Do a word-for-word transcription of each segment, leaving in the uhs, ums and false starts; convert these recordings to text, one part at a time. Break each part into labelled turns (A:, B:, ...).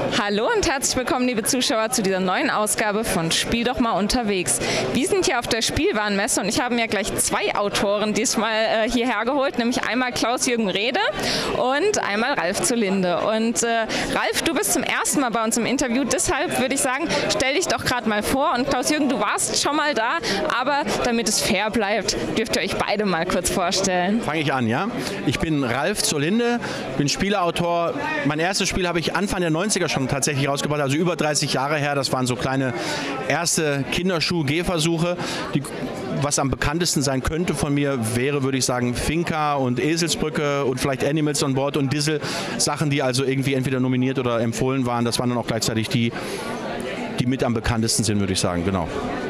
A: Hallo und herzlich willkommen, liebe Zuschauer, zu dieser neuen Ausgabe von Spiel doch mal unterwegs. Wir sind hier auf der Spielwarenmesse und ich habe mir gleich zwei Autoren diesmal äh, hierher geholt, nämlich einmal Klaus-Jürgen Wrede und einmal Ralf zur Linde. Und äh, Ralf, du bist zum ersten Mal bei uns im Interview, deshalb würde ich sagen, stell dich doch gerade mal vor. Und Klaus-Jürgen, du warst schon mal da, aber damit es fair bleibt, dürft ihr euch beide mal kurz vorstellen.
B: Fange ich an, ja? Ich bin Ralf zur Linde, bin Spieleautor. Mein erstes Spiel habe ich Anfang der neunziger schon tatsächlich rausgebracht, also über dreißig Jahre her. Das waren so kleine erste Kinderschuh-Gehversuche. Die, was am bekanntesten sein könnte von mir, wäre, würde ich sagen, Finca und Eselsbrücke und vielleicht Animals on Board und Diesel. Sachen, die also irgendwie entweder nominiert oder empfohlen waren. Das waren dann auch gleichzeitig die, die mit am bekanntesten sind, würde ich sagen, genau.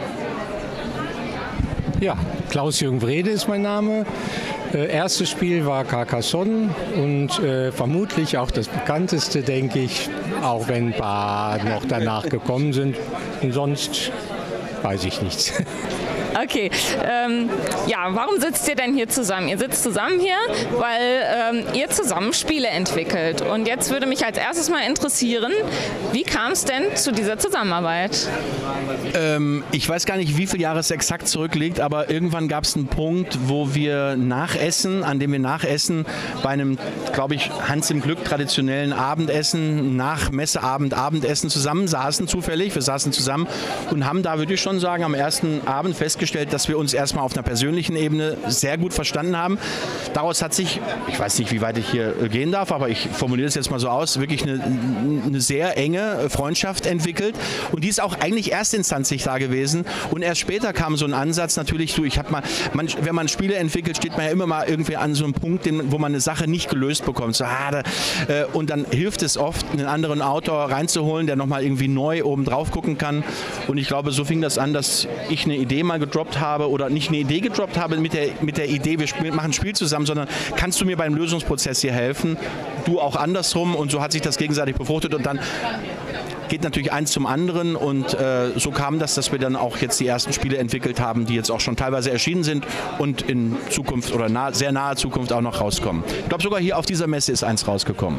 C: Ja, Klaus-Jürgen Wrede ist mein Name. Äh, erstes Spiel war Carcassonne und äh, vermutlich auch das bekannteste, denke ich, auch wenn ein paar noch danach gekommen sind. Und sonst weiß ich nichts.
A: Okay, ähm, ja, warum sitzt ihr denn hier zusammen? Ihr sitzt zusammen hier, weil ähm, ihr zusammen Spiele entwickelt. Und jetzt würde mich als erstes mal interessieren, wie kam es denn zu dieser Zusammenarbeit?
B: Ähm, ich weiß gar nicht, wie viele Jahre es exakt zurückliegt, aber irgendwann gab es einen Punkt, wo wir nachessen, an dem wir nachessen, bei einem, glaube ich, Hans im Glück traditionellen Abendessen, nach Messeabend, Abendessen zusammensaßen, zufällig. Wir saßen zusammen und haben da, würde ich schon sagen, am ersten Abend festgestellt, dass wir uns erstmal auf einer persönlichen Ebene sehr gut verstanden haben. Daraus hat sich, ich weiß nicht, wie weit ich hier gehen darf, aber ich formuliere es jetzt mal so aus, wirklich eine, eine sehr enge Freundschaft entwickelt. Und die ist auch eigentlich erstinstanzlich da gewesen. Und erst später kam so ein Ansatz, natürlich, du, ich habe mal, man, wenn man Spiele entwickelt, steht man ja immer mal irgendwie an so einem Punkt, den, wo man eine Sache nicht gelöst bekommt. So, ah, da, äh, und dann hilft es oft, einen anderen Autor reinzuholen, der nochmal irgendwie neu oben drauf gucken kann. Und ich glaube, so fing das an, dass ich eine Idee mal gedroppt habe oder nicht eine Idee gedroppt habe mit der, mit der Idee, wir spiel, machen ein Spiel zusammen, sondern kannst du mir beim Lösungsprozess hier helfen? Du auch andersrum, und so hat sich das gegenseitig befruchtet und dann geht natürlich eins zum anderen und äh, so kam das, dass wir dann auch jetzt die ersten Spiele entwickelt haben, die jetzt auch schon teilweise erschienen sind und in Zukunft oder nah, sehr nahe Zukunft auch noch rauskommen. Ich glaube, sogar hier auf dieser Messe ist eins rausgekommen.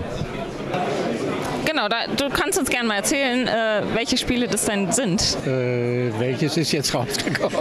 A: Genau, da, du kannst uns gerne mal erzählen, äh, welche Spiele das denn sind.
C: Äh, welches ist jetzt rausgekommen?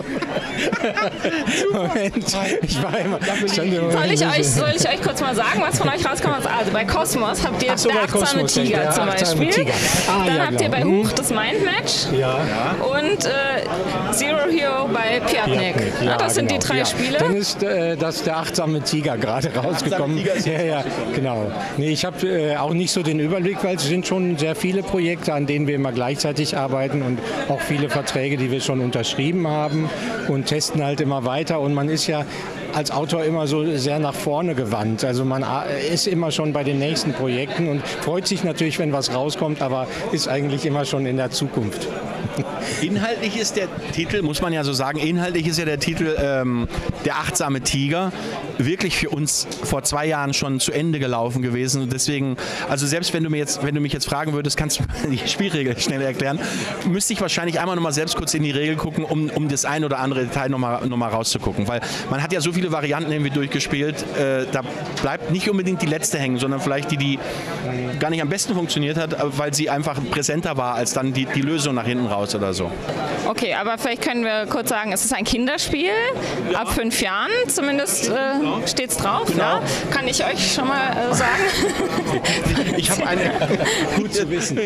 C: Moment, ich war immer...
A: Soll ich, euch, soll ich euch kurz mal sagen, was von euch rauskommt? Also bei Kosmos habt ihr
C: so,
A: der achtsame Tiger
C: der
A: zum Beispiel.
C: Tiger. Ah,
A: Dann
C: ja,
A: habt ihr bei
C: genau.
A: Huch das Mindmatch.
C: Ja.
A: Und äh, Zero Hero bei Piatnik.
C: Ja,
A: ja, das sind
C: genau.
A: die drei
C: ja.
A: Spiele.
C: Dann ist äh, das der achtsame Tiger gerade rausgekommen. Ja, ja, genau. Nee, ich habe äh, auch nicht so den Überblick, weil es sind schon sehr viele Projekte, an denen wir immer gleichzeitig arbeiten und auch viele Verträge, die wir schon unterschrieben haben und testen halt immer weiter. Und man ist ja als Autor immer so sehr nach vorne gewandt. Also man ist immer schon bei den nächsten Projekten und freut sich natürlich, wenn was rauskommt, aber ist eigentlich immer schon in der Zukunft.
B: Inhaltlich ist der Titel, muss man ja so sagen, inhaltlich ist ja der Titel ähm, Der achtsame Tiger wirklich für uns vor zwei Jahren schon zu Ende gelaufen gewesen. Und deswegen, also selbst wenn du, mir jetzt, wenn du mich jetzt fragen würdest, kannst du die Spielregel schnell erklären, müsste ich wahrscheinlich einmal nochmal selbst kurz in die Regel gucken, um, um das ein oder andere Detail nochmal noch mal rauszugucken. Weil man hat ja so viele Varianten irgendwie durchgespielt, äh, da bleibt nicht unbedingt die letzte hängen, sondern vielleicht die, die gar nicht am besten funktioniert hat, weil sie einfach präsenter war als dann die, die Lösung nach hinten raus oder so.
A: Okay, aber vielleicht können wir kurz sagen, es ist ein Kinderspiel, ja. Ab fünf Jahren zumindest äh, steht es drauf. Genau. Ja? Kann ich euch schon mal äh, sagen?
B: Ich habe eine...
C: Gut zu wissen.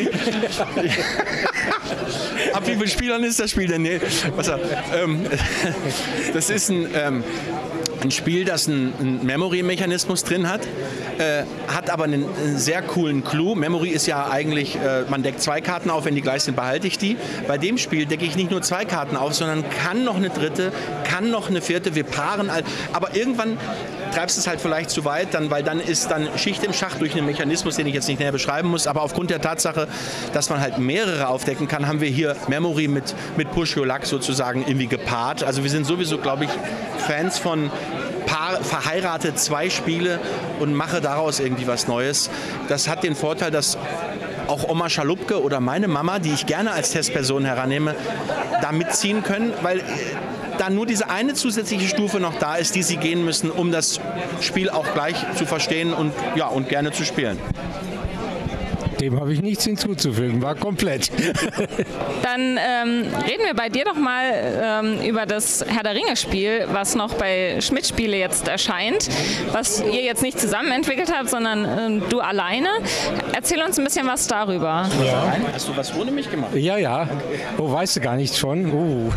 B: Ab wie vielen Spielern ist das Spiel denn? Nee, was, ähm, das ist ein... Ähm, Ein Spiel, das einen, einen Memory-Mechanismus drin hat, äh, hat aber einen, einen sehr coolen Clou. Memory ist ja eigentlich, äh, man deckt zwei Karten auf, wenn die gleich sind, behalte ich die. Bei dem Spiel decke ich nicht nur zwei Karten auf, sondern kann noch eine dritte, kann noch eine vierte, wir paaren. Aber irgendwann treibst du es halt vielleicht zu weit, dann, weil dann ist dann Schicht im Schacht durch einen Mechanismus, den ich jetzt nicht näher beschreiben muss. Aber aufgrund der Tatsache, dass man halt mehrere aufdecken kann, haben wir hier Memory mit, mit Push Your Luck sozusagen irgendwie gepaart. Also wir sind sowieso, glaube ich, Fans von Paar, verheiratet zwei Spiele und mache daraus irgendwie was Neues. Das hat den Vorteil, dass auch Oma Schalupke oder meine Mama, die ich gerne als Testperson herannehme, da mitziehen können, weil da nur diese eine zusätzliche Stufe noch da ist, die sie gehen müssen, um das Spiel auch gleich zu verstehen und, ja, und gerne zu spielen.
C: Dem habe ich nichts hinzuzufügen, war komplett.
A: Dann ähm, reden wir bei dir doch mal ähm, über das Herr der Ringe-Spiel, was noch bei Schmidt Spiele jetzt erscheint, was ihr jetzt nicht zusammen entwickelt habt, sondern ähm, du alleine. Erzähl uns ein bisschen was darüber.
B: Ja. Hast du was ohne mich gemacht?
C: Ja, ja. Oh, weißt du gar nicht schon? Uh.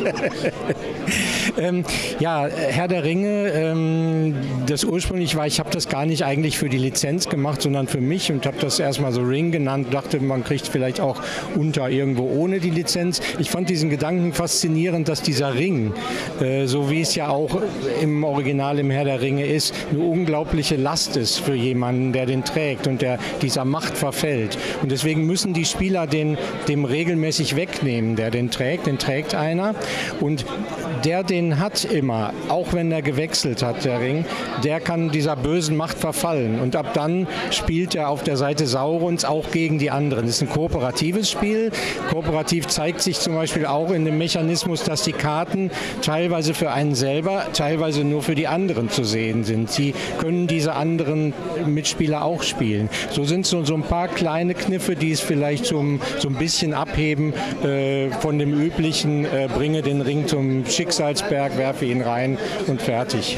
C: ähm, ja, Herr der Ringe, ähm, das ursprünglich war, ich habe das gar nicht eigentlich für die Lizenz gemacht, sondern für mich und habe das erstmal so Ring genannt, dachte, man kriegt vielleicht auch unter irgendwo ohne die Lizenz. Ich fand diesen Gedanken faszinierend, dass dieser Ring, äh, so wie es ja auch im Original im Herr der Ringe ist, eine unglaubliche Last ist für jemanden, der den trägt und der dieser Macht verfällt. Und deswegen müssen die Spieler den dem regelmäßig wegnehmen, der den trägt, den trägt einer und der den hat immer, auch wenn er gewechselt hat, der Ring, der kann dieser bösen Macht verfallen und ab dann spielt er auf der Seite Saurons auch gegen die anderen. Das ist ein kooperatives Spiel. Kooperativ zeigt sich zum Beispiel auch in dem Mechanismus, dass die Karten teilweise für einen selber, teilweise nur für die anderen zu sehen sind. Sie können diese anderen Mitspieler auch spielen. So sind so, so ein paar kleine Kniffe, die es vielleicht zum, so ein bisschen abheben äh, von dem üblichen, äh, bringe den Ring zum Schicksalsberg, werfe ihn rein und fertig.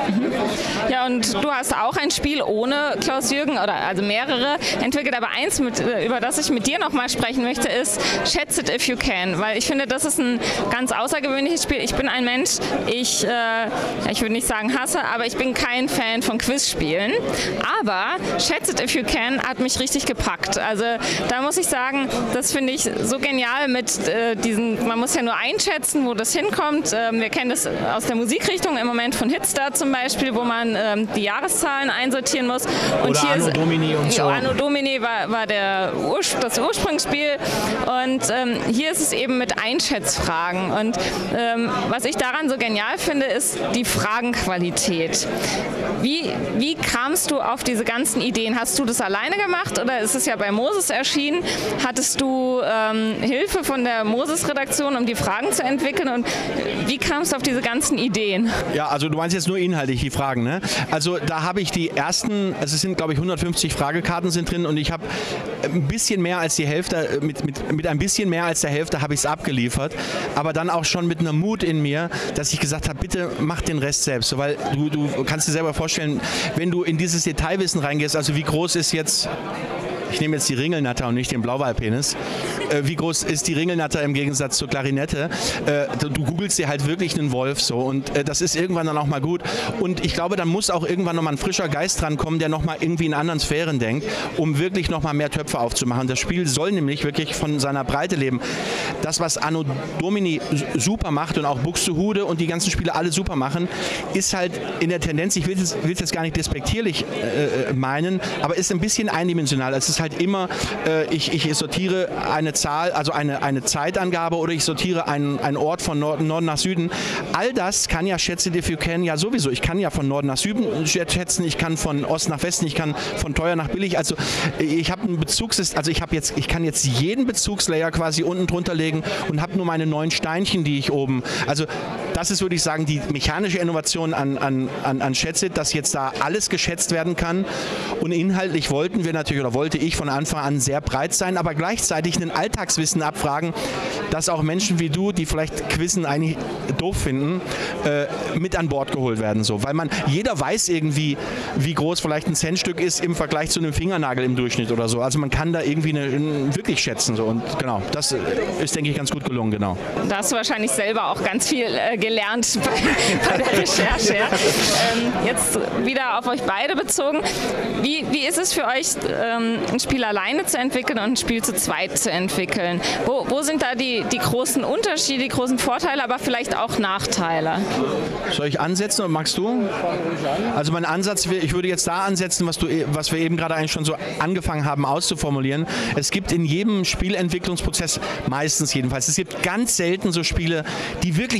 A: Ja, und du hast auch ein Spiel ohne Klaus-Jürgen, oder also mehrere entwickelt, aber eins, mit, über das ich mit dir noch mal sprechen möchte, ist Schätz it if you can, weil ich finde, das ist ein ganz außergewöhnliches Spiel. Ich bin ein Mensch, ich, äh, ich würde nicht sagen hasse, aber ich bin kein Fan von Quizspielen, aber Schätz it if you can hat mich richtig gepackt. Also da muss ich sagen, das finde ich so genial mit äh, diesen, man muss ja nur einschätzen, wo das hinkommt. Ähm, wir kennen das aus der Musikrichtung im Moment von Hitstar zum Beispiel, wo man ähm, die Jahreszahlen einsortieren muss. Und
B: Oder
A: hier
B: Anno
A: ist,
B: Domini und so.
A: Ja, Anno Domini war, war der Ur das Ursprungsspiel und ähm, hier ist es eben mit Einschätzfragen und ähm, was ich daran so genial finde, ist die Fragenqualität. Wie, wie kamst du auf diese ganzen Ideen? Hast du das alleine gemacht oder ist es ja bei Moses erschienen? Hattest du ähm, Hilfe von der Moses-Redaktion, um die Fragen zu entwickeln und wie kamst du auf diese ganzen Ideen?
B: Ja, also du meinst jetzt nur inhaltlich die Fragen, ne? Also da habe ich die ersten, also es sind glaube ich hundertfünfzig Fragekarten sind drin und ich habe ein bisschen mehr als die Hälfte, mit, mit, mit ein bisschen mehr als der Hälfte habe ich es abgeliefert, aber dann auch schon mit einem Mut in mir, dass ich gesagt habe, bitte mach den Rest selbst, so, weil du, du kannst dir selber vorstellen, wenn du in dieses Detailwissen reingehst, also wie groß ist jetzt, ich nehme jetzt die Ringelnatter und nicht den Blauwalpenis. Äh, wie groß ist die Ringelnatter im Gegensatz zur Klarinette? Äh, du, du googelst dir halt wirklich einen Wolf so und äh, das ist irgendwann dann auch mal gut. Und ich glaube, dann muss auch irgendwann nochmal ein frischer Geist drankommen, der nochmal irgendwie in anderen Sphären denkt, um wirklich nochmal mehr Töpfe aufzumachen. Das Spiel soll nämlich wirklich von seiner Breite leben. Das, was Anno Domini super macht und auch Buxtehude und die ganzen Spiele alle super machen, ist halt in der Tendenz, ich will es jetzt, jetzt gar nicht despektierlich äh, meinen, aber ist ein bisschen eindimensional. Es ist halt immer, äh, ich, ich sortiere eine Zahl, also eine, eine Zeitangabe oder ich sortiere einen, einen Ort von Norden, Norden nach Süden. All das kann ja Schätz it if you can ja sowieso. Ich kann ja von Norden nach Süden schätzen, ich kann von Ost nach Westen, ich kann von teuer nach billig. Also ich habe einen Bezugs, also ich habe jetzt, ich kann jetzt jeden Bezugslayer quasi unten drunter legen und habe nur meine neun Steinchen, die ich oben. Also das ist, würde ich sagen, die mechanische Innovation an, an, an, an Schätz it, dass jetzt da alles geschätzt werden kann. Und inhaltlich wollten wir natürlich oder wollte ich von Anfang an sehr breit sein, aber gleichzeitig ein Alltagswissen abfragen, dass auch Menschen wie du, die vielleicht Quizzen eigentlich doof finden, äh, mit an Bord geholt werden. So. Weil man, jeder weiß irgendwie, wie groß vielleicht ein Centstück ist im Vergleich zu einem Fingernagel im Durchschnitt oder so. Also man kann da irgendwie eine, wirklich schätzen. So. Und genau, das ist, denke ich, ganz gut gelungen. Genau.
A: Da hast du wahrscheinlich selber auch ganz viel äh, gelernt bei, bei der Recherche. Ja. Ähm, jetzt wieder auf euch beide bezogen. Wie, wie ist es für euch, ähm, ein Spiel alleine zu entwickeln und ein Spiel zu zweit zu entwickeln? Wo, wo sind da die, die großen Unterschiede, die großen Vorteile, aber vielleicht auch Nachteile?
B: Soll ich ansetzen oder magst du? Also mein Ansatz, ich würde jetzt da ansetzen, was, du, was wir eben gerade eigentlich schon so angefangen haben auszuformulieren. Es gibt in jedem Spielentwicklungsprozess, meistens jedenfalls, es gibt ganz selten so Spiele, die wirklich in einer Sekunde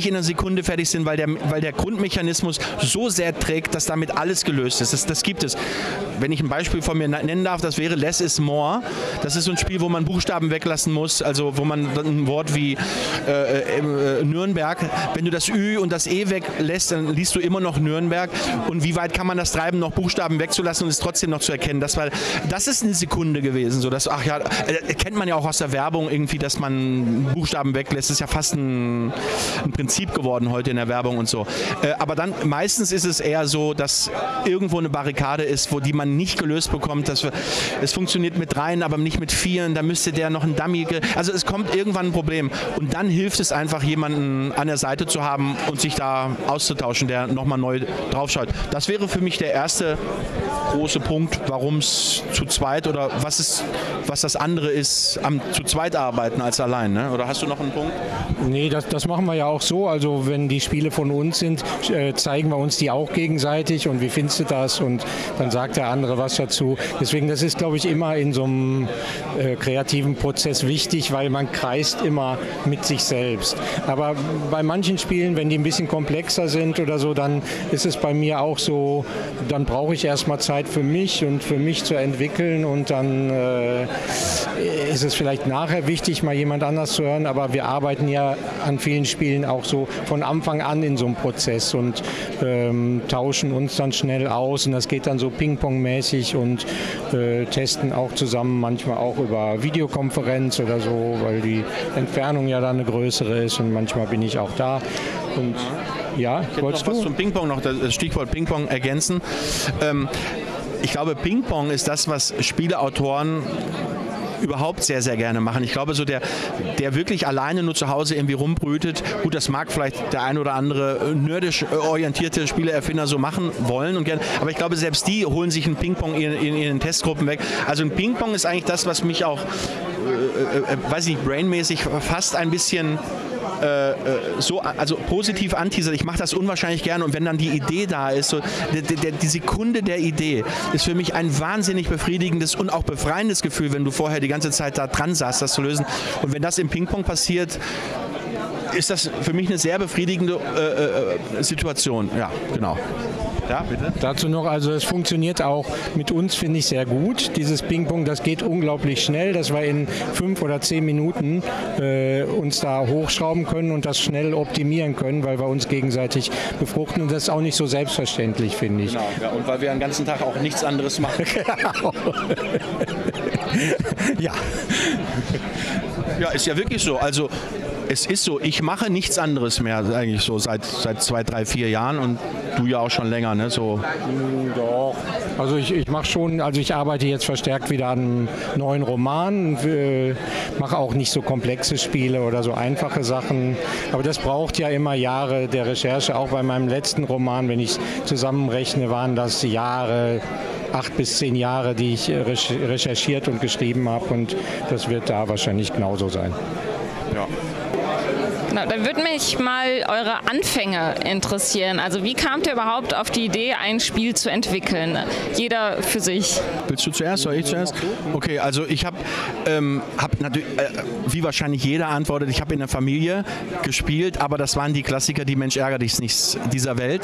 B: Sekunde fertig sind, weil der, weil der Grundmechanismus so sehr trägt, dass damit alles gelöst ist. Das, das gibt es. Wenn ich ein Beispiel von mir nennen darf, das wäre Less is More. Das ist so ein Spiel, wo man Buchstaben weglassen muss, also wo man ein Wort wie äh, äh, Nürnberg, wenn du das Ü und das E weglässt, dann liest du immer noch Nürnberg. Und wie weit kann man das treiben, noch Buchstaben wegzulassen und es trotzdem noch zu erkennen? Das, war, das ist eine Sekunde gewesen. So dass, ach ja, äh, kennt man ja auch aus der Werbung irgendwie, dass man Buchstaben weglässt. Das ist ja fast ein, ein Prinzip geworden heute in der Werbung und so. Äh, aber dann meistens ist es eher so, dass irgendwo eine Barrikade ist, wo die man nicht gelöst bekommt. Dass wir, es funktioniert mit dreien, aber nicht mit vieren. Da müsste der noch ein Dummy... Also es kommt irgendwann ein Problem. Und dann hilft es einfach, jemanden an der Seite zu haben und sich da auszutauschen, der nochmal neu draufschaut. Das wäre für mich der erste große Punkt, warum es zu zweit oder was ist, was das andere ist, am zu zweit arbeiten als allein. Ne? Oder hast du noch einen Punkt?
C: Nee, das, das machen wir ja auch so. Also wenn die Spiele von uns sind, äh, zeigen wir uns die auch gegenseitig und wie findest du das? Und dann sagt der andere was dazu. Deswegen, das ist, glaube ich, immer in so einem äh, kreativen Prozess wichtig, weil man kreist immer mit sich selbst. Aber bei manchen Spielen, wenn die ein bisschen komplexer sind oder so, dann ist es bei mir auch so, dann brauche ich erstmal Zeit für mich und für mich zu entwickeln und dann äh, ist es vielleicht nachher wichtig, mal jemand anders zu hören, aber wir arbeiten ja an vielen Spielen auch so von Anfang an in so einem Prozess und ähm, tauschen uns dann schnell aus und das geht dann so Ping-Pong-mäßig und äh, testen auch zusammen, manchmal auch über Videokonferenz oder so, weil die Entfernung ja dann eine größere ist und manchmal bin ich auch da. Und ja,
B: ich wolltest noch was zum Ping-Pong, noch das Stichwort Ping-Pong ergänzen. Ähm, ich glaube, Ping-Pong ist das, was Spieleautoren überhaupt sehr, sehr gerne machen. Ich glaube, so der, der wirklich alleine nur zu Hause irgendwie rumbrütet, gut, das mag vielleicht der ein oder andere nerdisch orientierte Spieleerfinder so machen wollen und gerne, aber ich glaube, selbst die holen sich ein Ping-Pong in, in, in den Testgruppen weg. Also ein Ping-Pong ist eigentlich das, was mich auch, äh, äh, weiß ich nicht, brainmäßig fast ein bisschen Äh, so, also positiv anteasert. Ich mache das unwahrscheinlich gerne und wenn dann die Idee da ist, so, die, die, die Sekunde der Idee ist für mich ein wahnsinnig befriedigendes und auch befreiendes Gefühl, wenn du vorher die ganze Zeit da dran saßt, das zu lösen. Und wenn das im Ping-Pong passiert, ist das für mich eine sehr befriedigende äh, äh, Situation. Ja, genau. Ja, bitte.
C: Dazu noch, also es funktioniert auch mit uns, finde ich, sehr gut. Dieses Ping-Pong, das geht unglaublich schnell, dass wir in fünf oder zehn Minuten äh, uns da hochschrauben können und das schnell optimieren können, weil wir uns gegenseitig befruchten und das ist auch nicht so selbstverständlich, finde ich.
B: Genau, ja, und weil wir den ganzen Tag auch nichts anderes machen.
C: Ja.
B: Ja, ist ja wirklich so. Also es ist so, ich mache nichts anderes mehr eigentlich so seit, seit zwei, drei, vier Jahren und du ja auch schon länger, ne? So.
C: Doch. Also ich, ich mache schon, also ich arbeite jetzt verstärkt wieder an einem neuen Roman, äh, mache auch nicht so komplexe Spiele oder so einfache Sachen, aber das braucht ja immer Jahre der Recherche, auch bei meinem letzten Roman, wenn ich zusammenrechne, waren das Jahre, acht bis zehn Jahre, die ich recherchiert und geschrieben habe und das wird da wahrscheinlich genauso sein.
B: Ja.
A: Genau, dann würde mich mal eure Anfänge interessieren. Also wie kamt ihr überhaupt auf die Idee, ein Spiel zu entwickeln? Jeder für sich.
B: Willst du zuerst oder ich zuerst? Okay, also ich habe ähm, hab natürlich, äh, wie wahrscheinlich jeder antwortet, ich habe in der Familie gespielt, aber das waren die Klassiker, die Mensch ärgert dich nicht dieser Welt.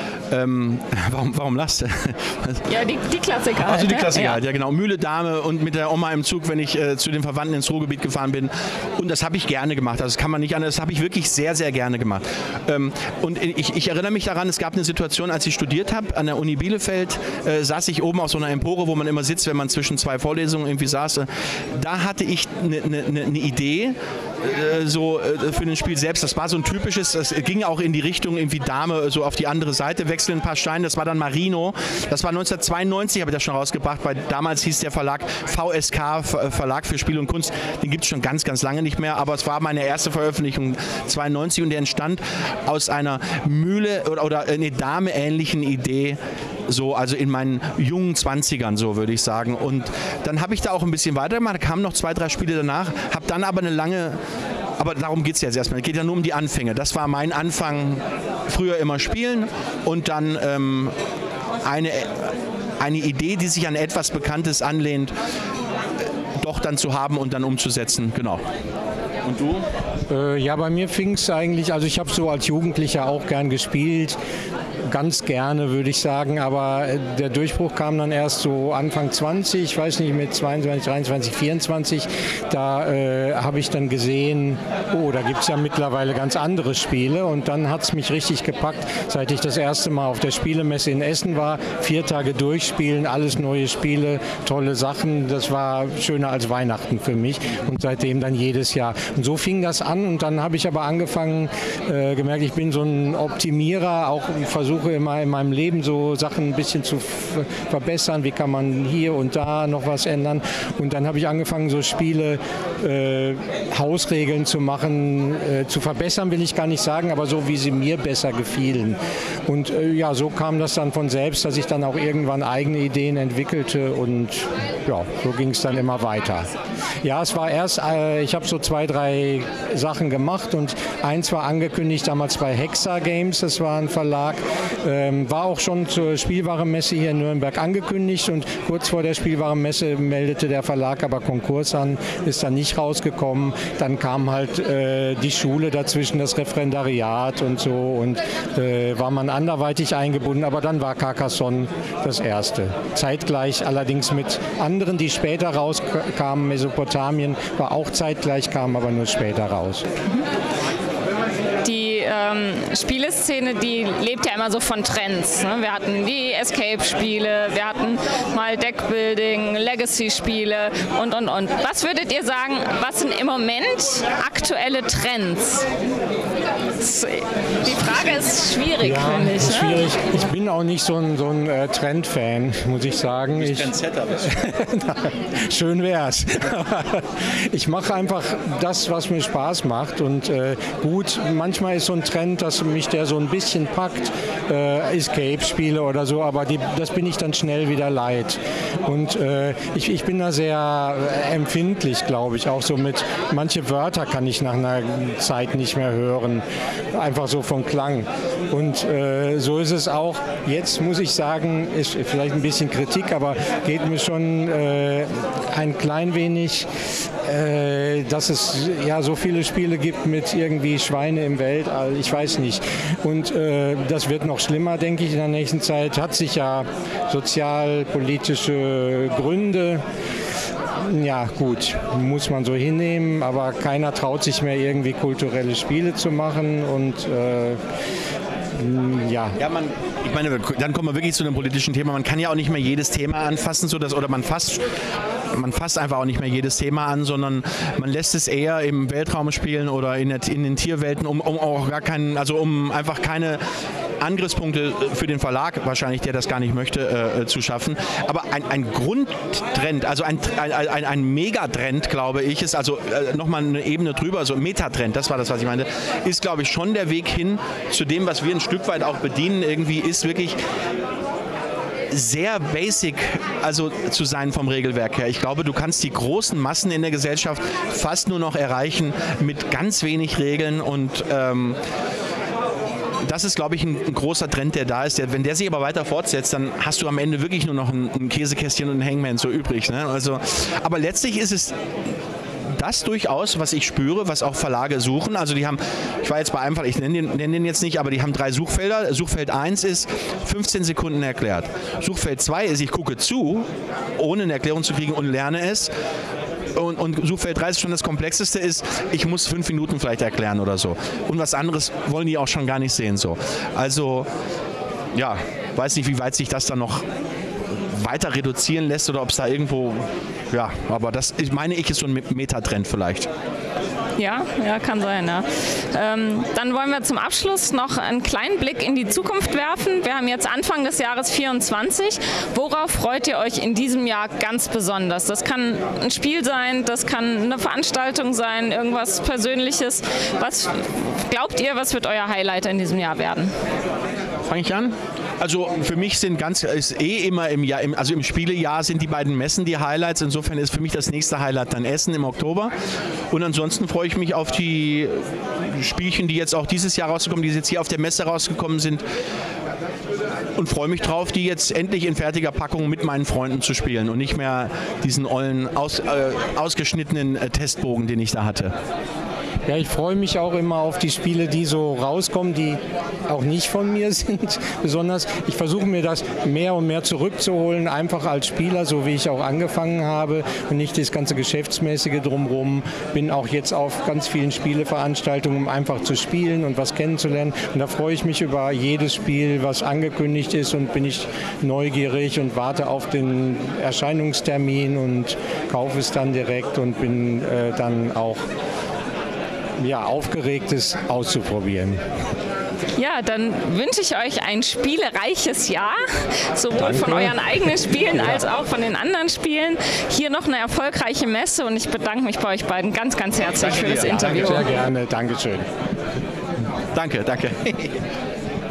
B: Ähm, warum, warum lachst du?
A: Ja, die, die Klassiker.
B: Also die
A: halt,
B: Klassiker
A: ja.
B: halt, ja genau. Mühle, Dame und mit der Oma im Zug, wenn ich äh, zu den Verwandten ins Ruhrgebiet gefahren bin. Und das habe ich gerne gemacht. Also das kann man nicht anders. Das habe ich wirklich sehr, sehr gerne gemacht. Ähm, und ich, ich erinnere mich daran, es gab eine Situation, als ich studiert habe, an der Uni Bielefeld, äh, saß ich oben auf so einer Empore, wo man immer sitzt, wenn man zwischen zwei Vorlesungen irgendwie saß. Da hatte ich eine ne, ne, ne Idee, äh, so äh, für ein Spiel selbst. Das war so ein typisches, das ging auch in die Richtung irgendwie Dame, so auf die andere Seite wechseln ein paar Steine. Das war dann Marino. Das war neunzehnhundertzweiundneunzig, habe ich das schon rausgebracht, weil damals hieß der Verlag V S K, Verlag für Spiel und Kunst. Den gibt es schon ganz, ganz lange nicht mehr, aber es war meine erste Veröffentlichung zweiundneunzig und der entstand aus einer Mühle oder, oder eine Dame-ähnlichen Idee, so, also in meinen jungen Zwanzigern, so würde ich sagen. Und dann habe ich da auch ein bisschen weitergemacht, da kamen noch zwei, drei Spiele danach, habe dann aber eine lange, aber darum geht es jetzt erstmal, es geht ja nur um die Anfänge. Das war mein Anfang, früher immer spielen und dann ähm, eine, eine Idee, die sich an etwas Bekanntes anlehnt, doch dann zu haben und dann umzusetzen, genau. Und du?
C: Äh, ja, bei mir fing es eigentlich, also ich habe so als Jugendlicher auch gern gespielt, ganz gerne würde ich sagen, aber der Durchbruch kam dann erst so Anfang zwanzig, ich weiß nicht, mit zweiundzwanzig, dreiundzwanzig, vierundzwanzig, da äh, habe ich dann gesehen, oh, da gibt es ja mittlerweile ganz andere Spiele und dann hat es mich richtig gepackt, seit ich das erste Mal auf der Spielemesse in Essen war, vier Tage durchspielen, alles neue Spiele, tolle Sachen, das war schöner als Weihnachten für mich und seitdem dann jedes Jahr. Und so fing das an und dann habe ich aber angefangen, äh, gemerkt, ich bin so ein Optimierer, auch versuche immer in meinem Leben so Sachen ein bisschen zu verbessern, wie kann man hier und da noch was ändern und dann habe ich angefangen, so Spiele, äh, Hausregeln zu machen, äh, zu verbessern will ich gar nicht sagen, aber so wie sie mir besser gefielen und äh, ja, so kam das dann von selbst, dass ich dann auch irgendwann eigene Ideen entwickelte und ja, so ging es dann immer weiter. Ja, es war erst, äh, ich habe so zwei, drei Sachen gemacht und eins war angekündigt damals bei Hexa Games, das war ein Verlag, ähm, war auch schon zur Spielwarenmesse hier in Nürnberg angekündigt und kurz vor der Spielwarenmesse meldete der Verlag aber Konkurs an, ist dann nicht rausgekommen. Dann kam halt äh, die Schule dazwischen, das Referendariat und so und äh, war man anderweitig eingebunden, aber dann war Carcassonne das erste. Zeitgleich allerdings mit anderen, die später rauskamen, Mesopotamien war auch zeitgleich, kam aber nur später raus.
A: Die ähm, Spieleszene, die lebt ja immer so von Trends. Ne? Wir hatten die Escape-Spiele, wir hatten mal Deckbuilding, Legacy-Spiele und, und, und. Was würdet ihr sagen, was sind im Moment aktuelle Trends? Die Frage ist schwierig,
C: ja,
A: finde ich.
C: Ist
A: ne?
C: schwierig. Ich bin auch nicht so ein, so ein äh, Trend-Fan, muss ich sagen.
B: Du bist
C: ich,
B: Trendsetter.
C: Schön wär's. Ich mache einfach das, was mir Spaß macht und äh, gut, manchmal ist so ein Trend, dass mich der so ein bisschen packt, äh, Escape-Spiele oder so, aber die, das bin ich dann schnell wieder leid. Und äh, ich, ich bin da sehr äh, empfindlich, glaube ich, auch so mit, manche Wörter kann ich nach einer Zeit nicht mehr hören, einfach so vom Klang. Und äh, so ist es auch, jetzt muss ich sagen, ist vielleicht ein bisschen Kritik, aber geht mir schon äh, ein klein wenig, äh, dass es ja so viele Spiele gibt mit irgendwie Schweine im Weltall, ich weiß nicht. Und äh, das wird noch schlimmer, denke ich, in der nächsten Zeit. Hat sich ja sozialpolitische Gründe. Ja gut, muss man so hinnehmen, aber keiner traut sich mehr irgendwie kulturelle Spiele zu machen und äh, ja.
B: Ja, man, ich meine, dann kommen wir wirklich zu einem politischen Thema. Man kann ja auch nicht mehr jedes Thema anfassen, so dass, oder man fasst, man fasst einfach auch nicht mehr jedes Thema an, sondern man lässt es eher im Weltraum spielen oder in, der, in den Tierwelten, um, um auch gar keinen, also um einfach keine Angriffspunkte für den Verlag wahrscheinlich, der das gar nicht möchte, äh, zu schaffen. Aber ein, ein Grundtrend, also ein, ein, ein, ein Megatrend, glaube ich, ist also äh, nochmal eine Ebene drüber, so ein Metatrend, das war das, was ich meinte, ist, glaube ich, schon der Weg hin zu dem, was wir ein Stück weit auch bedienen, irgendwie ist wirklich sehr basic also zu sein vom Regelwerk her. Ich glaube, du kannst die großen Massen in der Gesellschaft fast nur noch erreichen mit ganz wenig Regeln und ähm, das ist, glaube ich, ein, ein großer Trend, der da ist. Der, wenn der sich aber weiter fortsetzt, dann hast du am Ende wirklich nur noch ein, ein Käsekästchen und ein Hangman so übrig. Ne? Also, aber letztlich ist es das durchaus, was ich spüre, was auch Verlage suchen. Also die haben, ich war jetzt bei einem Fall, ich nenne den, nenne den jetzt nicht, aber die haben drei Suchfelder. Suchfeld eins ist fünfzehn Sekunden erklärt. Suchfeld zwei ist, ich gucke zu, ohne eine Erklärung zu kriegen und lerne es. Und, und Suchfeld drei ist schon das Komplexeste, ist, ich muss fünf Minuten vielleicht erklären oder so. Und was anderes wollen die auch schon gar nicht sehen. So. Also, ja, weiß nicht, wie weit sich das dann noch weiter reduzieren lässt oder ob es da irgendwo, ja, aber das ist, meine ich, ist so ein Metatrend vielleicht.
A: Ja, ja, kann sein. Ja. Ähm, dann wollen wir zum Abschluss noch einen kleinen Blick in die Zukunft werfen. Wir haben jetzt Anfang des Jahres vierundzwanzig. Worauf freut ihr euch in diesem Jahr ganz besonders? Das kann ein Spiel sein, das kann eine Veranstaltung sein, irgendwas Persönliches. Was glaubt ihr, was wird euer Highlight in diesem Jahr werden?
B: Fange ich an? Also für mich sind ganz, ist eh immer im Jahr, im, also im Spielejahr sind die beiden Messen die Highlights. Insofern ist für mich das nächste Highlight dann Essen im Oktober. Und ansonsten freue ich mich auf die Spielchen, die jetzt auch dieses Jahr rausgekommen, die jetzt hier auf der Messe rausgekommen sind. Und freue mich drauf, die jetzt endlich in fertiger Packung mit meinen Freunden zu spielen und nicht mehr diesen ollen, aus, äh, ausgeschnittenen äh, Testbogen, den ich da hatte.
C: Ja, ich freue mich auch immer auf die Spiele, die so rauskommen, die auch nicht von mir sind. Besonders, ich versuche mir das mehr und mehr zurückzuholen, einfach als Spieler, so wie ich auch angefangen habe und nicht das ganze Geschäftsmäßige drumherum. Bin auch jetzt auf ganz vielen Spieleveranstaltungen, um einfach zu spielen und was kennenzulernen. Und da freue ich mich über jedes Spiel, was angekündigt ist, und bin ich neugierig und warte auf den Erscheinungstermin und kaufe es dann direkt und bin äh, dann auch ja, aufgeregt, es auszuprobieren.
A: Ja, dann wünsche ich euch ein spielereiches Jahr, sowohl
C: Danke.
A: von euren eigenen Spielen
C: Ja.
A: als auch von den anderen Spielen. Hier noch eine erfolgreiche Messe und ich bedanke mich bei euch beiden ganz, ganz herzlich für das Interview.
C: Sehr gerne, Dankeschön.
B: Danke, danke.